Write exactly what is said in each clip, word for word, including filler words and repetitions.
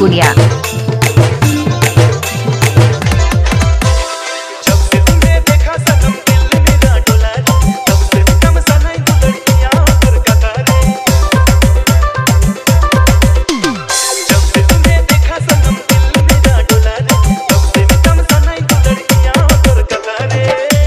पाकुरिया। जब से तुम्हें देखा सनम दिल मेरा डोला रे, तब से कम सनाई तू लड़कियां कर कता रे। जब से तुम्हें देखा सनम दिल मेरा डोला रे, तब से कम सनाई तू लड़कियां कर कता रे।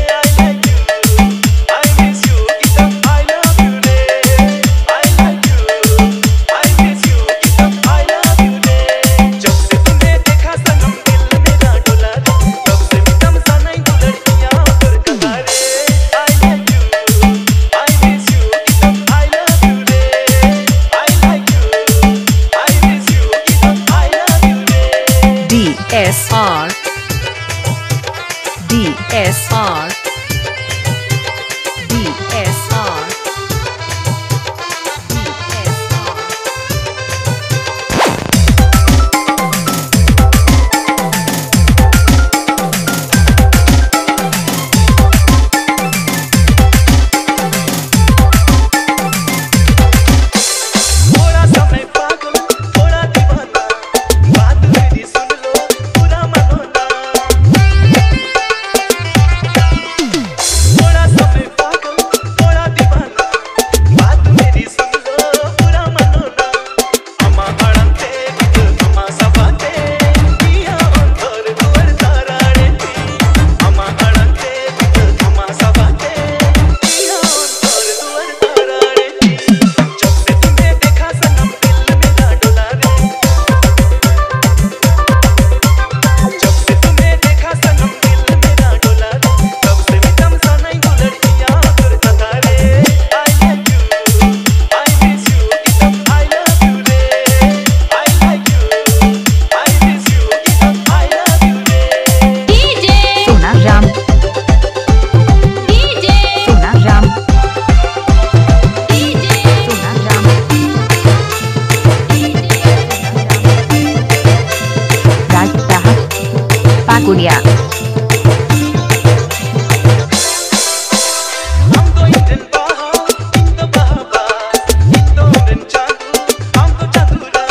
I like you, I miss you, Geeta I love you रे। I like you, I miss you, Geeta I love you रे। जब से तुम्हें देखा सनम दिल मेरा डोला रे, तब से कम सनाई तू लड़कियां कर कता रे। I like you, I miss you, Geeta I love you रे। I like you, I miss you, Geeta I love you रे। D S R D S R D S R D S R थोड़ा समय पागल थोड़ा दीवाना, बात मेरी सुन लो पूरा मानो ना। थोड़ा समय पागल थोड़ा दीवाना, बात मेरी सुन लो पूरा मानो ना। अम्मा आड़ंते अम्मा सबाते किया अंतर दुआर ताराड़े थी। अम्मा आड़ंते अम्मा सबाते किया अंतर दुआर ताराड़े थी। जब से तुम्हें देखा सनम दिल मेरा डोला रे, जब से तुम्हें देखा सनम दिल मेरा डोला रे, तब से कम सनाई तू लड़कियां कर कता रे। I like you, I miss you, Geeta I love you रे। I like you, I miss you, Geeta I love you रे। DJ Sonaram DJ Sonaram DJ Sonaram Rajdaha Pakuria. हम तो इंडियन बाहा इन तो बाबा इन तो इंडियन चांदू हम तो चांदूरा।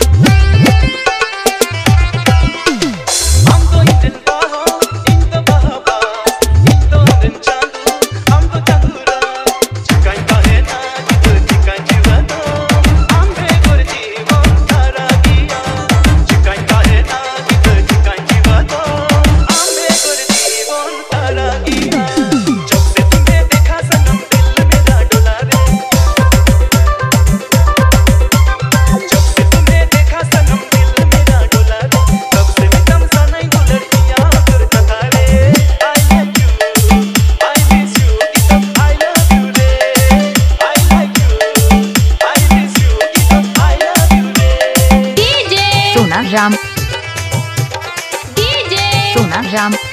हम तो इंडियन बाहा इन तो बाबा इन तो इंडियन चांदू हम तो चांदूरा। चिकाई काहे ना जित चिकाई जीवतो आंबे गोर जीवन तारा गिया। चिकाई काहे ना जित चिकाई जीवतो आंबे गोर जीवन तारा गिया। जब से तुम्हें देखा सनम दिल मेरा डोला रे, जब से तुम्हें देखा सनम दिल मेरा डोला रे, तब से कम सनाई तू लड़कियां कर कता रे। I like you, I miss you, Geeta I love you रे। I like you, I miss you, Geeta I love you रे। DJ Sonaram DJ Sonaram